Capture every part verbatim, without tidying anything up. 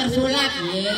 tersulap. Ye.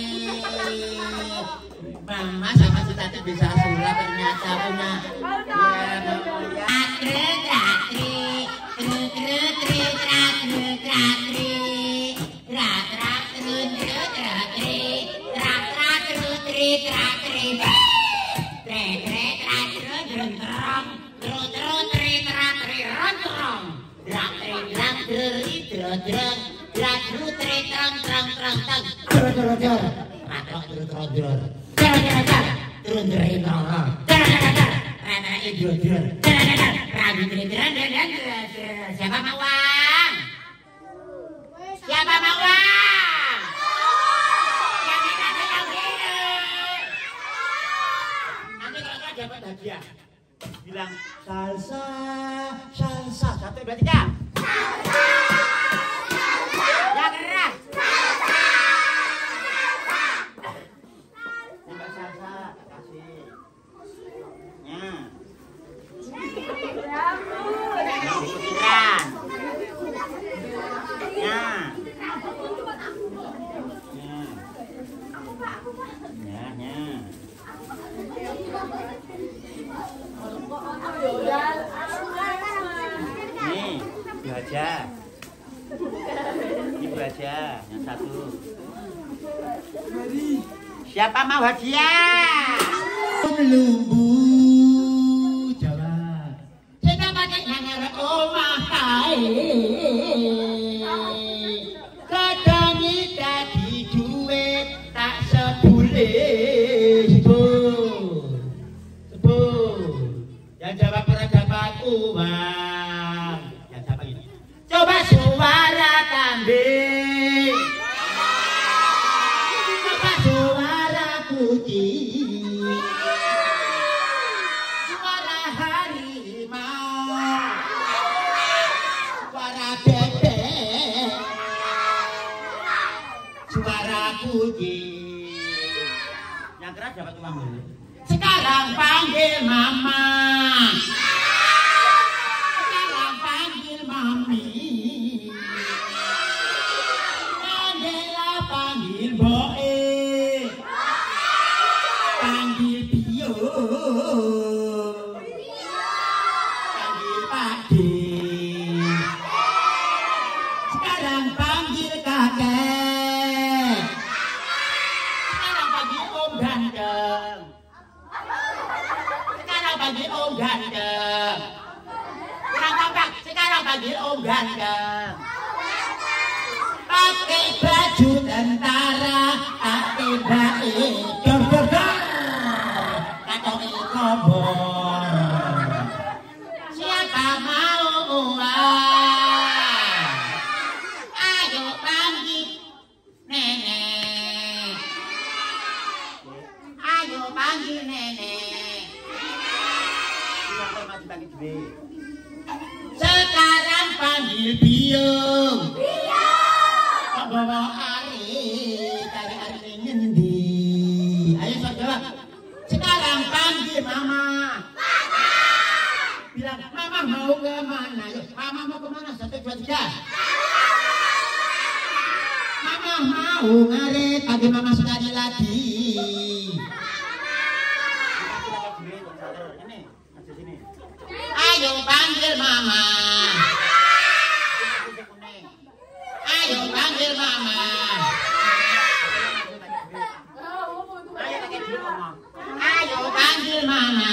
Mama sama si Tati bisa sulap ternyata punya. Ya, atre atre, tre tre tre atre atre, tra tra tre tre atre, tra tra tre tre atre, tre tre atre rentrong, tro tro tre atre rentrong, tra tre drang dri dro drang, tra tru tre trong trong trong trong, dro dro dro, atro dro dro dro. Turun dari bawah. Rana itu turun. Rabi turun. Siapa mau uang? Siapa mau uang? Yang ini yang ini. Nanti kalau kau dapat hadiah, bilang salsa, salsa. Satu dua tiga. Salsa. Yang keras. Nih, belajar. Ini belajar yang satu. Siapa mau hadiah? Lumbu Jawa. Kita pakai hangar omah kae. Kadang dadi duit tak sebule. Sebul. Sebul. Yang jawab ora dapat uang. Yang siapa ini? Coba suara kambing. Coba suara kucing. Suara harimau. Suara bebek. Suara kucing. Yang keras dapat uang dulu. Sekarang panggil mama. Sekarang panggil mami. Angela panggil boe. Panggil Bio. Panggil Pakde. Sekarang panggil kakek. Sekarang panggil om ganteng. Sekarang panggil om ganteng. Kurang kompak. Sekarang panggil om ganteng. Pakai baju tentara, pakai baju dor dor dor, kacau ikobor. Siapa mau uang? Ayo panggil nenek. Ayo panggil nenek. Sekarang panggil biung. Bawa Ari, cari Ari ngendi? Ayo sok jawab. Sekarang panggil mama. Mama. Bilang mama mau ke mana? Mama mau ke mana? Satu dua tiga. Mama mau ngarit. Panggil mama sekali lagi. Ayo panggil mama. Ayo panggil mama. Ayo panggil mama.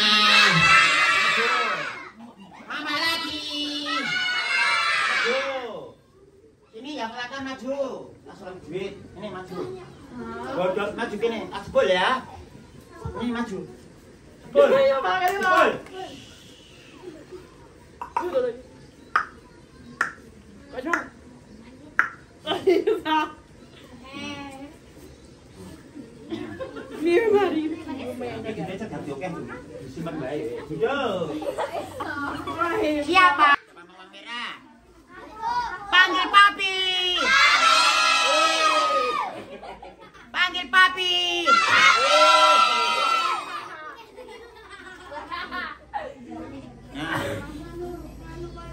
Mama lagi. Ini yang belakang maju. Langsung duit. Ini maju. Godot maju gini. Asbol ya. Ini maju. Asbol. Asbol. Maju. Mir mari. Siapa? Mama merah. Panggil papi. Panggil papi.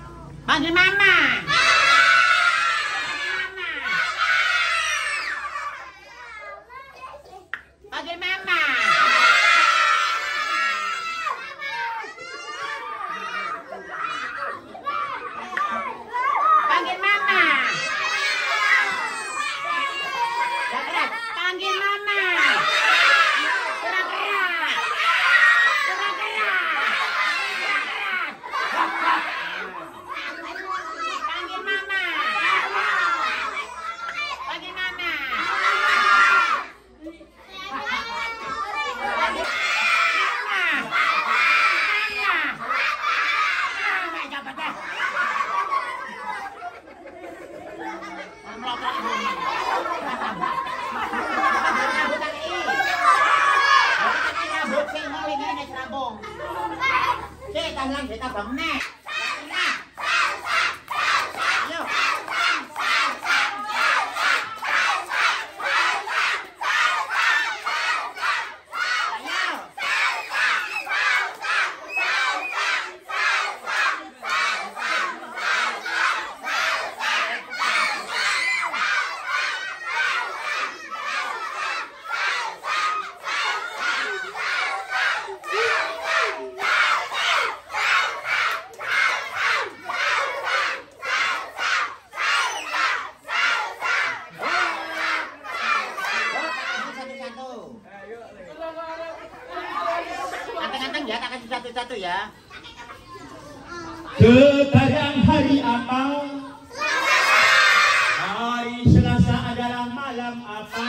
Panggil mama. tambah meneh. Ayo. Anteng-anteng ya, tak kasih satu-satu ya. Sekarang hari apa? Hari Selasa adalah malam apa?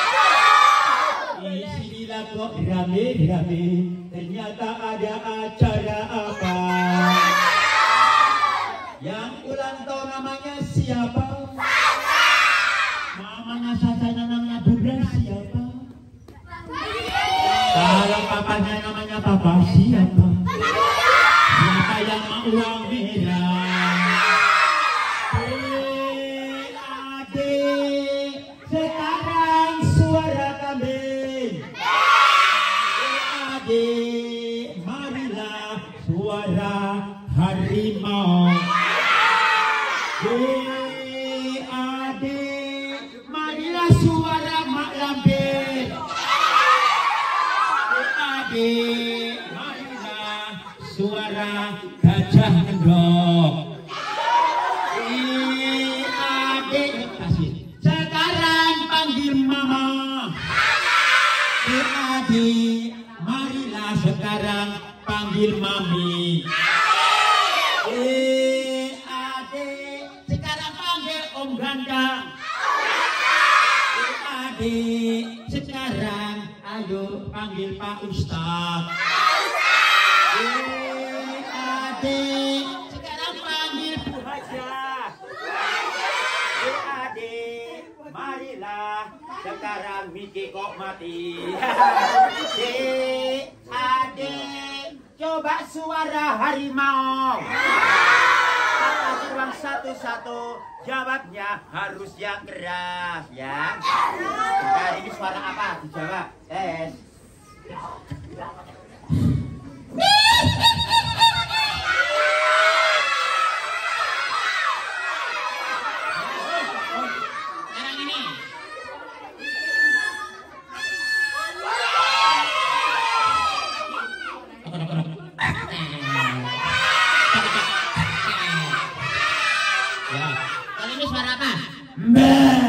Isilah kok rame-rame, ternyata ada acara apa? Yang ulang tahun namanya siapa? Mamanya Sasa namanya Bubra siapa? Kalau papanya namanya Papa siapa? Siapa yang mau uang merah? Hei adik, sekarang suara kambing. Hei adik, marilah suara harimau. Hei adik, marilah suara mak lampir. Adik, marilah suara gajah ngendok. Ih, adik, kasih. Sekarang panggil mama. Ih, adik, marilah sekarang panggil mami. Ih, adik, sekarang panggil om gandang. Ih, adik, sekarang ayo panggil Pak Ustadz. Hei adik, sekarang panggil Bu Hajah. Hei adik, marilah sekarang Miki kok mati. Hei adik, coba suara harimau. Kata ruang satu-satu, jawabnya harus yang keras ya. Nah, ini suara apa? Dijawab. Tes. Sekarang ini. Ya. Kali ini suara apa? Mbak.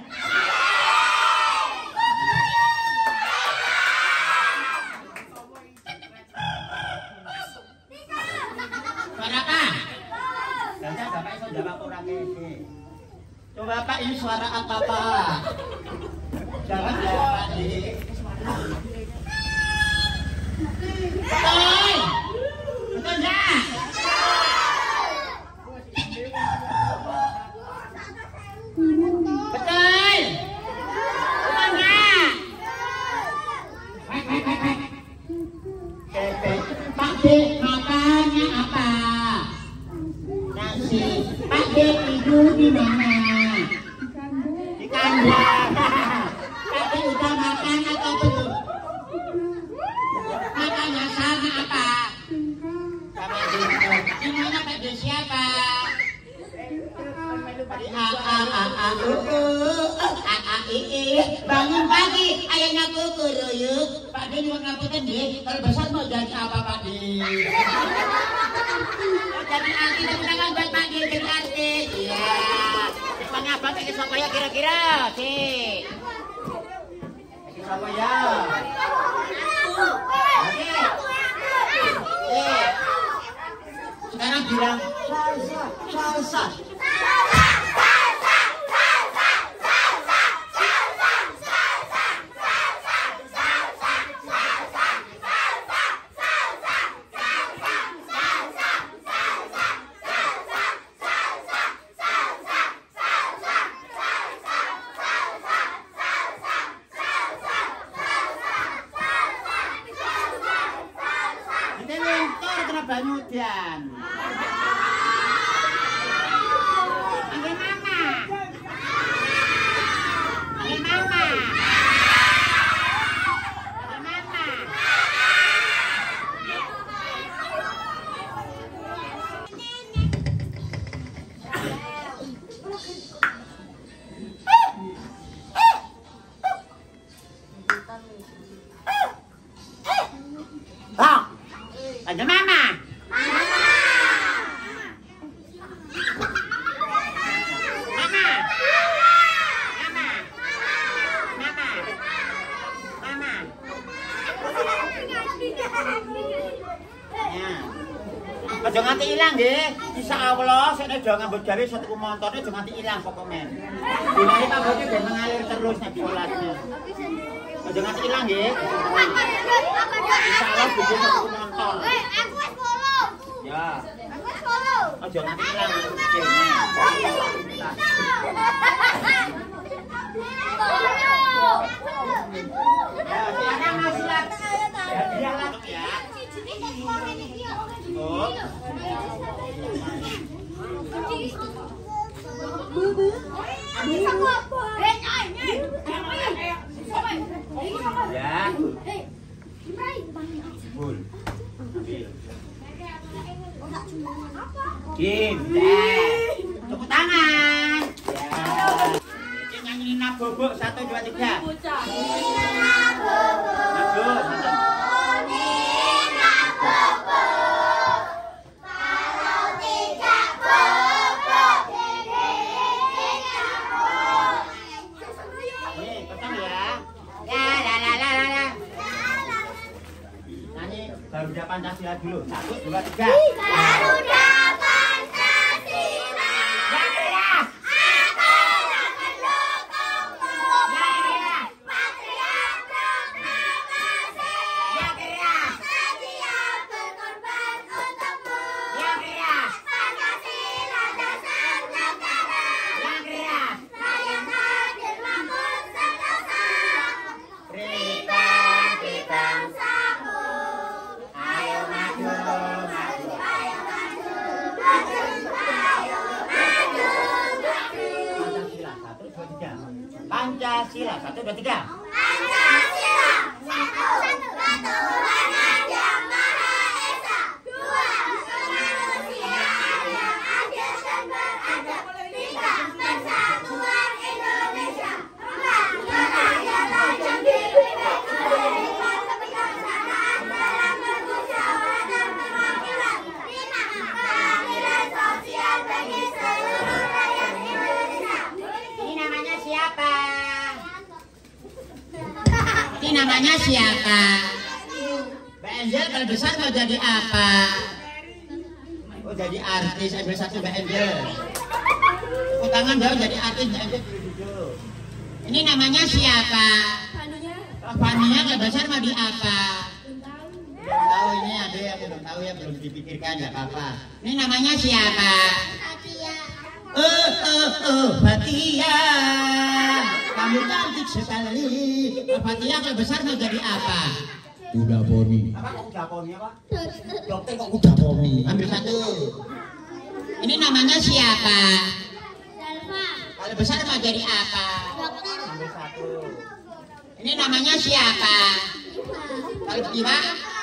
Suara apa? Jangan Bapak iso jawab ora kene. Coba Pak, ini suara apa Pak? Jawab ya Pak. Betul. Betul enggak? Betul. Betul enggak? Pak Dek, makannya apa? Nasi. Pak Dek tidur di mana? Di kandang. Pak Dek udah makan atau belum? Makannya sama apa? Sama Dek. Di mana Pak Dek siapa? Di A A A A U U A A I I. Bangun pagi, ayahnya kukuruyuk. Pak Dek mau ngapain deh? Kalau besar mau jadi apa Pak Dek? Jadi artis, tapi tangan buat Pak Dek jadi artis. Iya. Depannya apa kayak siapa ya kira-kira? Sih. Siapa ya? Oke. Eh. Sekarang bilang salsa, salsa. Banyu kemudian. Panggil mama. Panggil mama. Ada mama. Mama. Mama. Mama. Mama. Mama. Ya. Aja nganti ilang nggih. Insyaallah sik nek do ngambut gawe satu montone aja nganti ilang pokoknya. Dinane pambote ben mengalir terus nek sholatnya. Aja nganti ilang nggih. Insyaallah bikin satu montor. Aku wis follow. Ya. Aku wis follow. Aja nganti ilang bikinnya. Ya, silakan Mas silat. Ya, langsung ya. Oh. Ya. Bul. Kim, tepuk tangan. Ya. Ini nyanyi nabobok satu dua tiga. Nabobok satu. Garuda Pancasila dulu. Satu, dua, tiga. Garuda Pancasila. Yang keras. Aku akan mendukungmu. Yang keras. Patriot proklamasi. Yang keras. Sedia berkorban untukmu. Yang keras. Pancasila dasar negara. Yang keras. Rakyat hadir mampu sentosa. Republik Bangsaku. Ayo maju, maju, ayo maju, maju, ayo maju, maju. Pancasila satu, dua, tiga. Pancasila satu, Tuhan yang Maha Esa. Dua, kemanusiaan yang adil dan beradab. Tiga, persatuan Indonesia. Empat, kerakyatan yang diberikan kemerdekaan kebijaksanaan dalam bermusyawarah perwakilan. Lima, keadilan sosial bagi seluruh rakyat Indonesia. Ini namanya siapa? Ini namanya siapa? Mbak Angel kalau besar mau jadi apa? Oh jadi artis, ambil satu Mbak Angel. Tepuk tangan dong jadi artis Mbak Angel duduk. Ini namanya siapa? Oh, Fania kalau besar mau di apa? Belum tahu ini ada yang belum tahu ya belum dipikirkan nggak apa-apa. Ini namanya siapa? Oh oh oh Fatia, kamu cantik sekali. Oh, Fatia kalau besar mau jadi apa? Kuda poni. Apa kok kuda poni apa? Dokter kok kuda poni. Ambil satu. Ini namanya siapa? Salva, Kalau besar mau jadi apa? dokter, Ambil satu. Ini namanya siapa? Kalau Siva?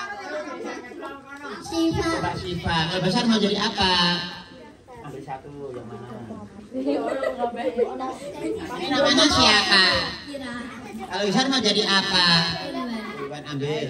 Siva, Mbak Siva. Kalau besar mau jadi apa? Ambil satu yang mana? Ini namanya siapa? Kalau besar mau jadi apa? Iwan ambil.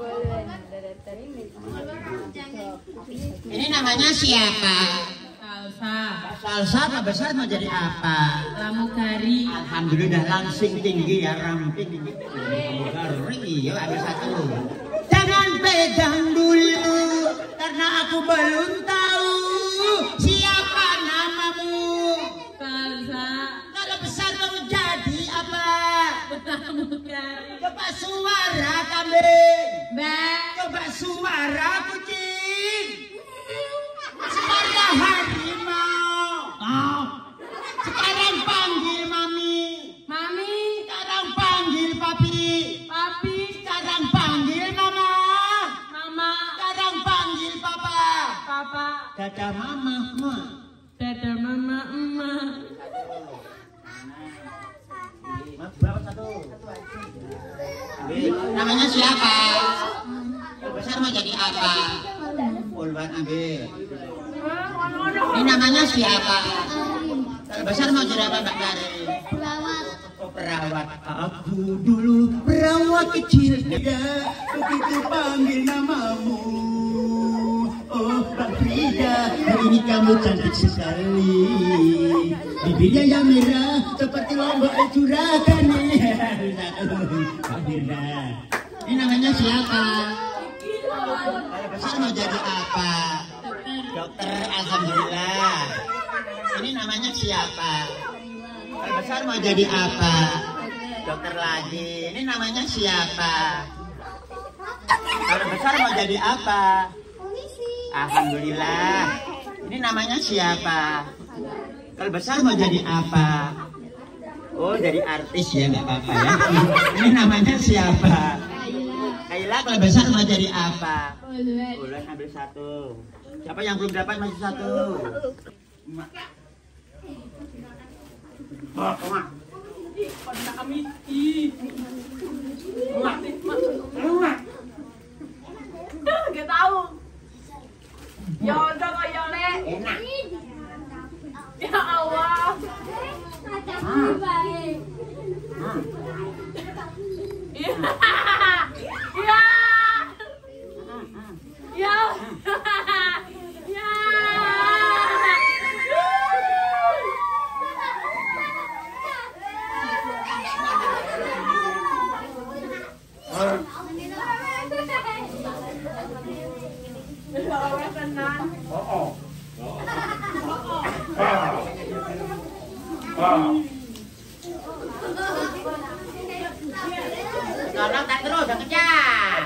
Ini namanya siapa? Salsa, Salsa apa besar mau jadi apa? pramugari, Alhamdulillah langsing tinggi ya ramping tinggi. Pramugari, yuk ambil satu. Jangan pegang dulu karena aku belum tahu siapa namamu. Salsa, Kalau besar mau jadi apa? pramugari, Coba suara kambing. Mbak, Coba suara kucing. Suara harimau. Oh. Sekarang panggil mami. Mami, Sekarang panggil papi. Papi, Sekarang panggil mama. Mama, Sekarang panggil papa. Dada mama, ma. Dada mama emak. Mas berapa satu? Namanya siapa? Kalau besar mau jadi apa? Ulwan ambil. Ini namanya siapa? Kalau besar mau jadi apa Mbak Kari? Perawat. Oh, perawat. Aku dulu perawat kecil. Ya, begitu panggil namamu. Oh, Mbak Frida, hari ini kamu cantik sekali. Bibirnya yang merah seperti lombok curagan. Mbak Frida. Ini namanya siapa? Kalau besar mau jadi apa? Dokter, alhamdulillah. Ini namanya siapa? Kalau besar mau jadi apa? Dokter lagi. Ini namanya siapa? Kalau besar mau jadi apa? Alhamdulillah. Ini namanya siapa? Kalau besar mau jadi apa? Oh, jadi artis ya, nggak apa-apa ya. Ini namanya siapa? Kaila. Kalau besar mau jadi apa? Ulan ambil satu. Siapa yang belum dapat masih satu? Mak. Oh, mak. Pada kami. Ih. Mak. Mak. Gak tahu. Ya udah kayak le. Enak. Ya Allah. Hmm. Iya. Iya. Ya. Ya. Tolong tak terus, jangan kejar.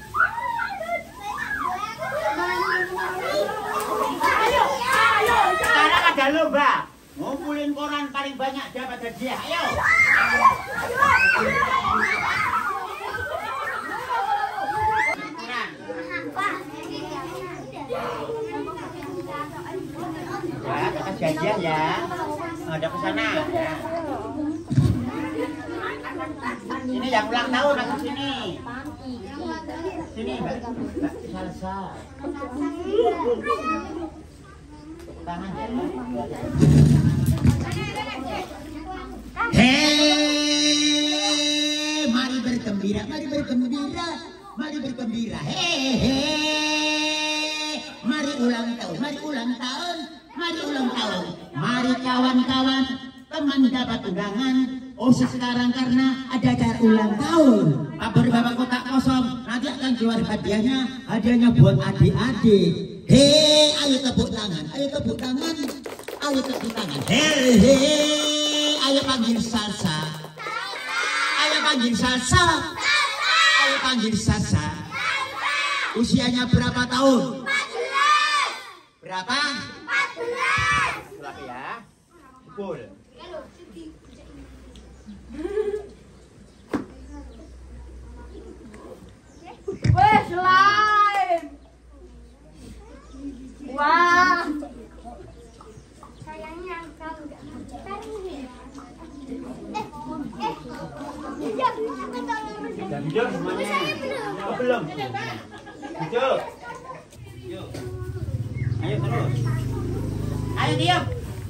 Sekarang ada lomba. Ngumpulin koran paling banyak dapat hadiah. Ayo. Ya, dapat hadiah ya. Ada ke sana. Ya. Ini yang ulang tahun masuk sini. Sini, Mbak. Mbak Salsa. Tangan ya. Hei, mari bergembira, mari bergembira, mari bergembira. Hei, hei, mari ulang tahun, mari ulang tahun, mari ulang tahun. Mari kawan-kawan, teman dapat undangan. Oh sekarang karena ada acara ulang tahun, Pak Bapak kotak kosong, nanti akan keluar hadiahnya, hadiahnya buat adik-adik. Hei, ayo tepuk tangan, ayo tepuk tangan, ayo tepuk tangan. Hei, hei, ayo panggil salsa, ayo panggil salsa, ayo panggil salsa. Usianya berapa tahun? Berapa? Berapa ya? Pukul. Weh, slime. Wah. Sayangnya kau nggak mau. Eh, eh, iya, aku tahu. Sudah hidup semuanya. Oh, belum? Hidup. Yuk. Ayo terus. Ayo diam.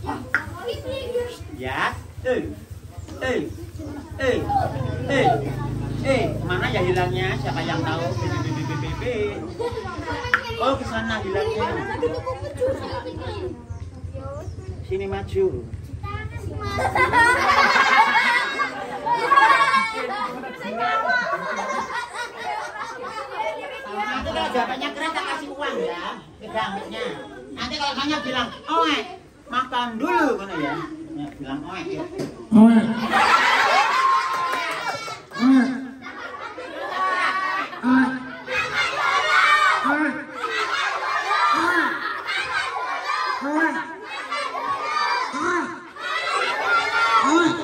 Ya. Eh. Eh. Eh. Eh. Eh, mana ya hilangnya? Siapa yang tahu? B. Oh, ke sana hilangnya. Sini maju. Nanti kalau jawabannya keren tak kasih uang ya, gedangnya. Nanti kalau tanya bilang, oe, makan dulu kan ya. Ya bilang oe ya. Oe. Oe. Oe.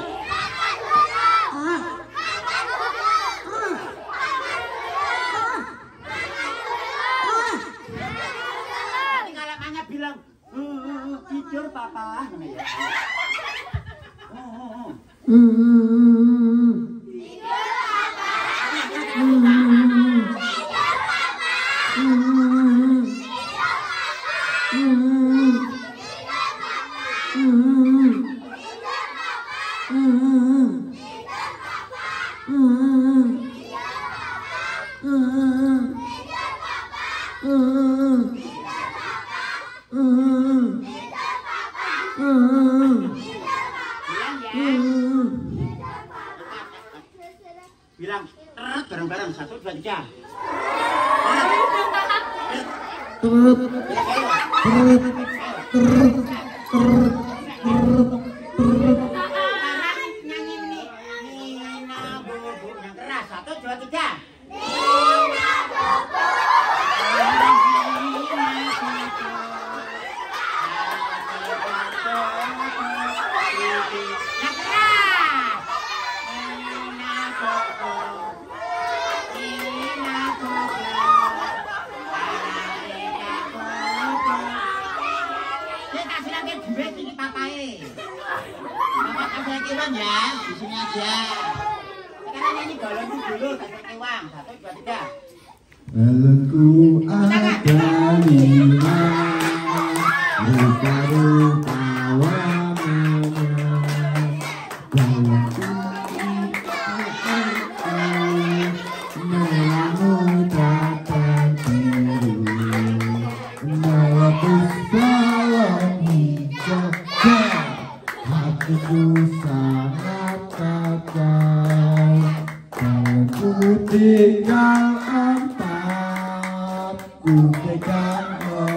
Bilang teret bareng-bareng satu dua tiga. Teret, teret, teret, teret, teret, teret. Nyanyi nih. Nina bobo yang keras satu dua tiga. Ya, di sini aja. Sekarang nyanyi balonku dulu, kasih uang. Satu, dua, tiga. Balonku ada lima, rupa-rupa warnanya. Balonku merah muda dan biru, melebus balon hijau. Hatiku sangat kacau, balonku tinggal empat, ku pegang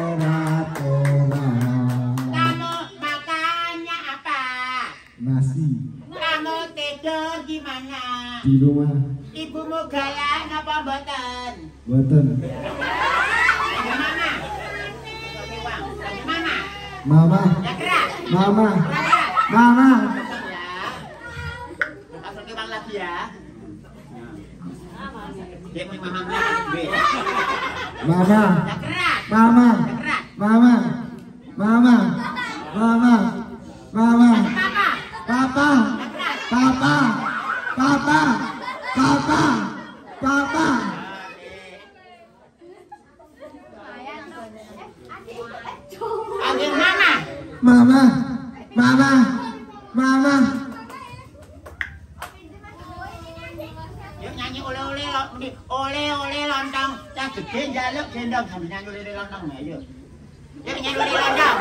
erat-erat. Kamu makannya apa? Nasi Kamu tidur gimana? di rumah, Ibumu galak napa mboten? boten. Bagaimana? Kasih uang. Bagaimana? Mama, Ya keras. mama, Keras. mama. Kosong ya. Kasih uang lagi ya. Dia mau mama gue. Mama, Ya keras. mama, Ya keras. mama, mama, mama, mama, Papa. papa, Ya keras. papa, papa, papa, papa. Panggil mama. Mama, mama, mama. Yuk nyanyi oleh-oleh oleh-oleh lontong. Yang gede njaluk gendong sambil nyanyi oleh-oleh lontong ya yuk. Yuk nyanyi oleh-oleh lontong.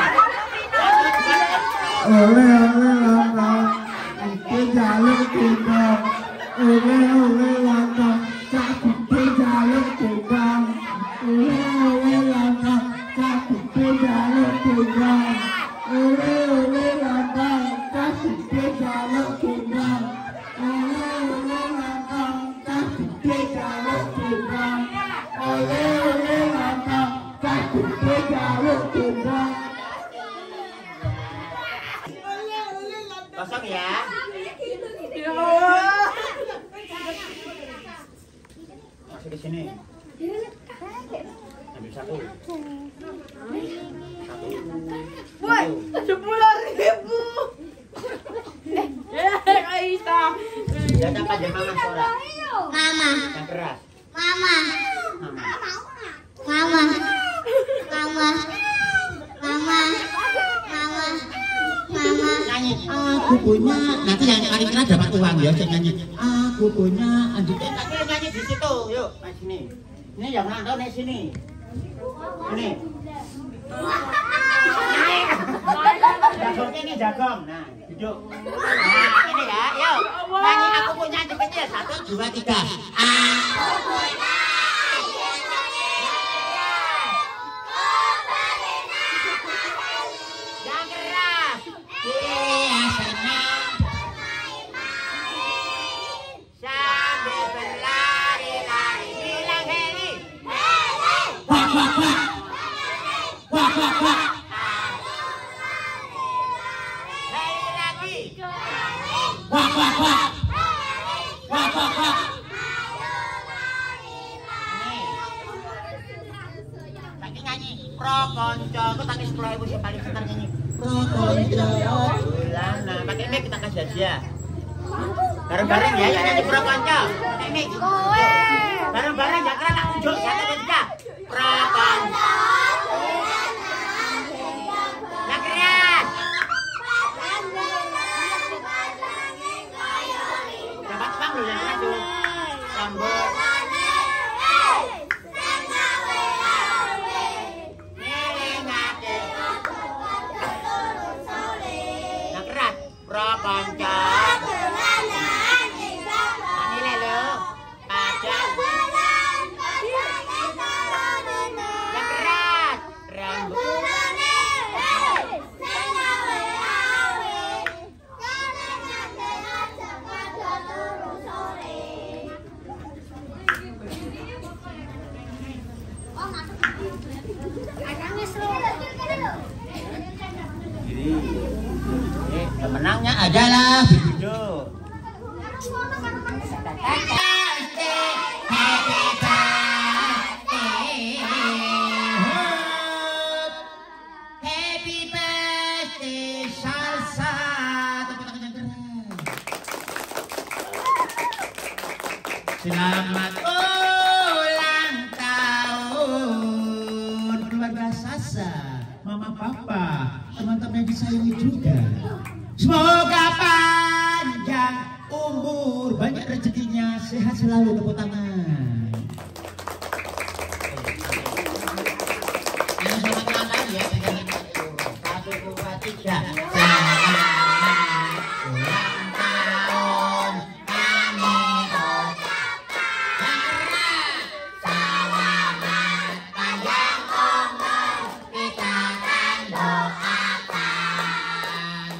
Oleh oleh lontong, itu jaluk gendong. Oleh oleh lontong, cak gede jaluk gendong. Oleh oleh lontong, cak gede jaluk gendong. Oleh oleh lontong, cak gede jaluk gendong. Oleh oleh lontong, cak gede jaluk gendong. Oleh oleh lontong, cak gede jaluk gendong. Kosong ya. Masuk di sini. Ambil satu. Satu. Woi, sepuluh ribu. Eh, Aisyah. Jangan panjang mama suara. Mama, Yang keras. mama, Mama. mama, mama, mama, mama, mama. Nyanyi. Aku punya. Nanti yang paling keras dapat uang ya. Jangan nyanyi. Aku punya. Anjing. Tapi nyanyi di situ. Yuk, di sini. Ini yang nonton di sini. Ini. Jagong ini jagong. Nah, duduk. Nah, ini ya. Yuk. Nyanyi aku punya adik kecil. Satu, dua, tiga. Aku punya. Yang keras. Dia senang sambil berlari-lari. Bilang Heli. Wah, wah, wah. Wah, wah, wah. Heli lagi. Wah, wah, wah. Wah, wah, wah. Nih. Lagi nyanyi. Pro konco. Aku tangis sepuluh ribu sih paling senang nyanyi. Pro konco. Bulan. Nah, pakai mic kita kasih aja. Bareng-bareng ya, ya nyanyi prapanca. Ini. Bareng-bareng ya karena unjuk satu tiga. Prapanca. Ya keras. Dapat pang lho yang satu. Sambut. Ya keras. Prapanca. Pemenangnya adalah Bibido. Happy birthday salsa. Selamat ulang tahun keluarga Sasa, mama papa, teman-teman yang disayangi juga. Semoga panjang umur, banyak rezekinya, sehat selalu. Tepuk tangan. Yang selamat ulang tahun ya. Satu, dua, tiga. Selamat ulang tahun kami. Selamat panjang umur, kita akan doakan.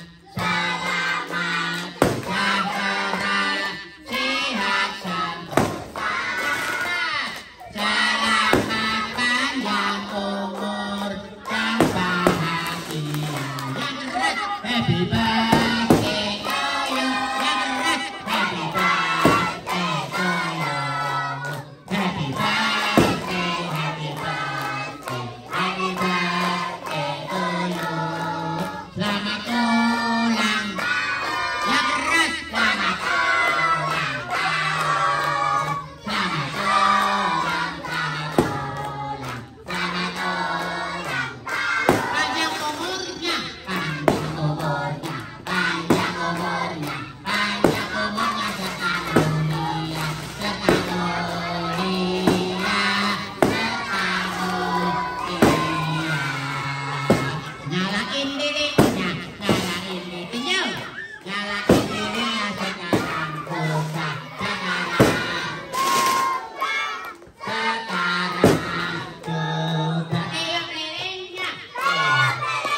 Happy birthday to you, happy birthday to you, happy birthday, happy birthday, happy birthday to you. Selamat ulang, yang keras, selamat ulang tahun, selamat ulang, selamat ulang, selamat ulang, panjang umurnya, panjang umurnya, panjang umurnya, panjang umurnya serta mulia, serta mulia, serta mulia. Nyalain lilinnya, nyalain lilinnya, nyalain lilinnya sekarang buka, sekarang, sekarang buka. Tiup lilinnya, tiup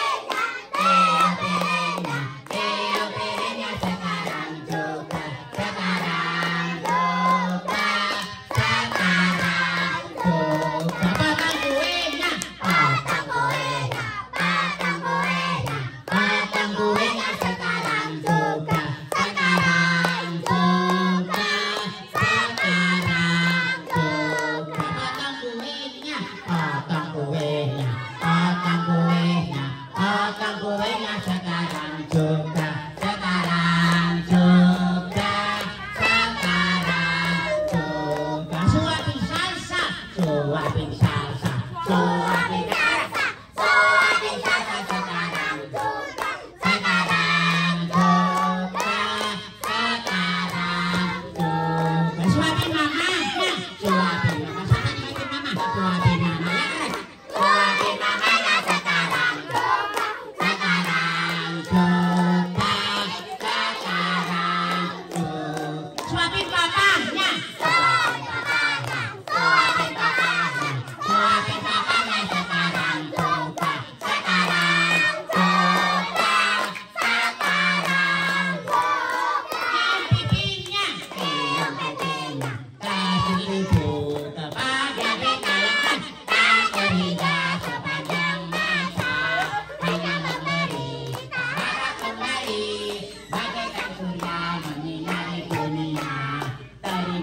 lilinnya, tiup lilinnya sekarang juga, sekarang juga, sekarang juga. Potong kuenya, potong kuenya, potong kuenya, potong kuenya sekarang juga, sekarang juga, sekarang juga. Potong kuenya, potong kuenya, potong kuenya, potong kuenya sekarang juga, sekarang juga, sekarang juga. Suapin salsa, suapin salsa, suapin salsa, suapin salsa sekarang juga, sekarang juga, sekarang juga. Suapin mamanya, suapin mama, sana suapin mama, suapin mama ya kan? Suapin mamanya sekarang juga, sekarang juga, sekarang juga. Suapin papanya, suapin papanya, suapin papanya, suapin papanya sekarang juga, sekarang juga, sekarang juga. Cium pipinya, cium pipinya, kasih ibu kepada bekalan, tak terhingga sepanjang masa, hanya memberi harap kembali, bagaikan surya menyinari dunia. Terima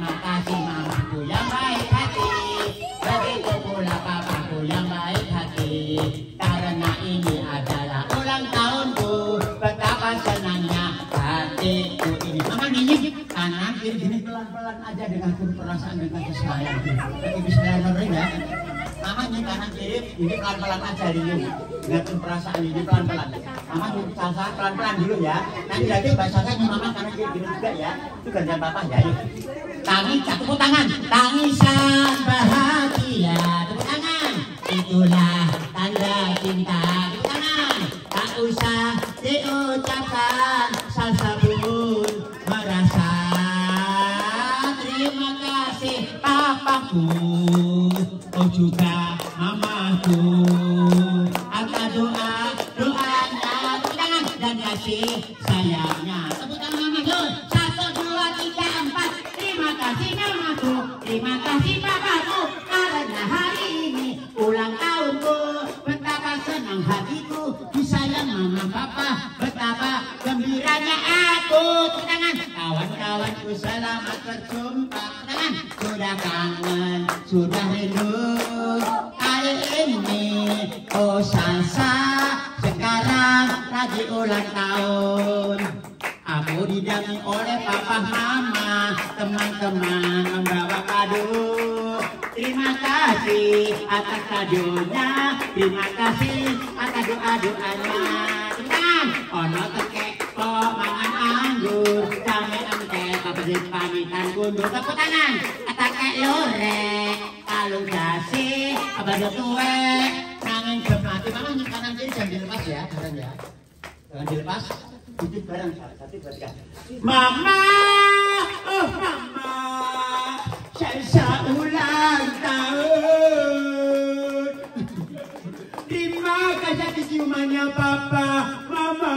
kanan kiri gini pelan-pelan aja dengan perasaan dan kasih sayang. Tapi bismillah ya. Mama nih kanan kiri ini pelan-pelan aja dulu dengan perasaan ini pelan-pelan. Mama nih salsa pelan-pelan dulu ya. Nanti lagi mbak salsa nih mama kanan kiri gini juga ya. Itu gantian papa ya. Yuk. Tangi tepuk tangan, tangisan bahagia, tepuk tangan. Itulah tanda cinta, tepuk tangan. Tak usah diucapkan, salsa pun merasa. Terima kasih papaku, oh juga mamaku. Atas doa doanya, tepuk tangan dan kasih sayangnya. Tepuk tangan mama dulu. Satu dua tiga empat. Terima kasih mamaku, terima kasih papaku, karena hari ini ulang tahunku. Betapa senang hatiku disayang mama papa, betapa gembiranya aku. Tangan kawan-kawanku selamat berjumpa. Tangan sudah kangen, sudah rindu. Hari ini oh salsa, sekarang lagi ulang tahun. Aku didampingi oleh papa mama, teman-teman membawa kado. Terima kasih atas kadonya, terima kasih atas doa-doanya. Tenang, ono tekek kok mangan anggur, sampe ente kapedit pamitan kundur. Tepuk tangan, tekek lorek, kalung dasi, abadi tuwe, nangin gemati. Mama nih kanan kiri jangan dilepas ya, jangan ya, jangan dilepas. Duduk bareng, satu dua tiga. Mama, oh mama, salsa ulang tahun. Terima kasih atas ciumannya papa, mama.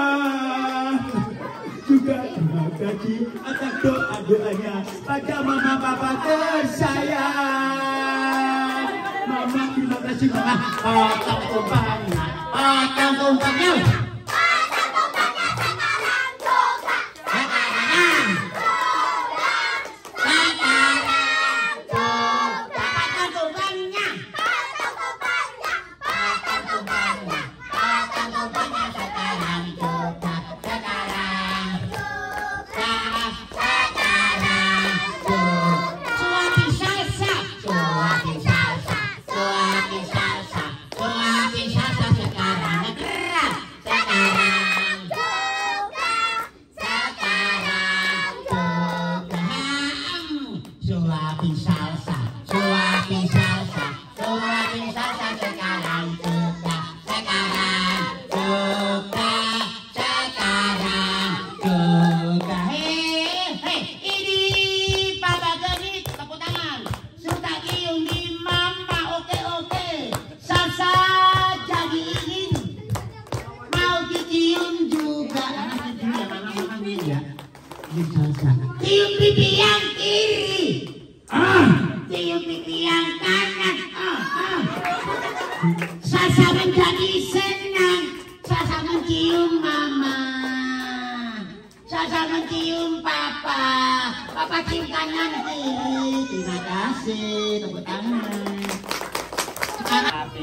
Juga terima kasih atas doa-doanya pada mama papa tersayang. Mama terima kasih mama. Potong tumpangnya, potong tumpangnya. Tiup pipi yang kiri, ah, tiup pipi yang kanan, ah, ah. Salsa menjadi senang, salsa mencium mama, salsa mencium papa, papa cium kanan kiri. Terima kasih, tepuk tangan. Sekarang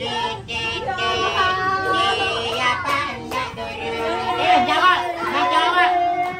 eh jawab, jawab.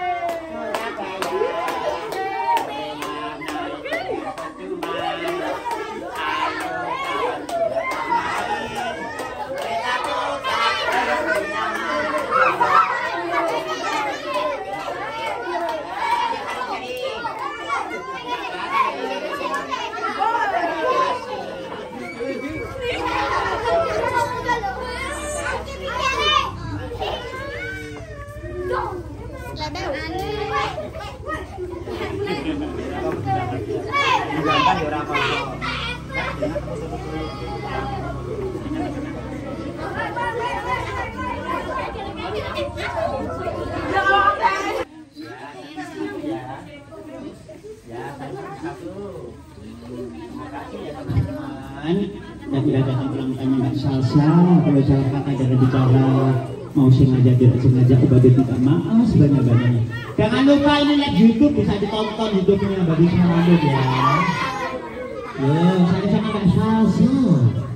Dan tidak ada yang tanya salsa, kalau cara kakak jangan bicara mau sengaja tidak sengaja Babe minta maaf sebanyak-banyaknya. Jangan lupa ini lihat YouTube bisa ditonton YouTube-nya Babe sama Babe ya. Ya, sama-sama Kak Salsa.